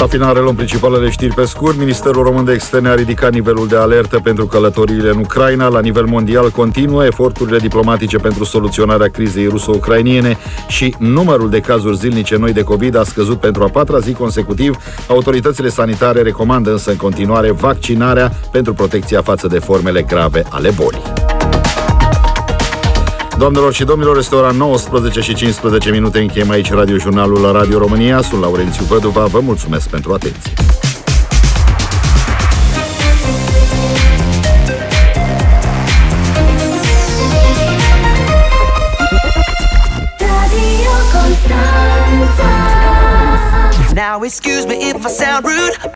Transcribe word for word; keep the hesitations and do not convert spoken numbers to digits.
La final reluăm principalele știri pe scurt. Ministerul Român de Externe a ridicat nivelul de alertă pentru călătoriile în Ucraina. La nivel mondial continuă eforturile diplomatice pentru soluționarea crizei ruso-ucrainiene și numărul de cazuri zilnice noi de COVID a scăzut pentru a patra zi consecutiv. Autoritățile sanitare recomandă însă în continuare vaccinarea pentru protecția față de formele grave ale bolii. Doamnelor și domnilor, este ora nouăsprezece și cincisprezece minute. Încheiem aici radiojurnalul la Radio România. Sunt Laurențiu Văduva. Vă mulțumesc pentru atenție. Now excuse me if I sound rude.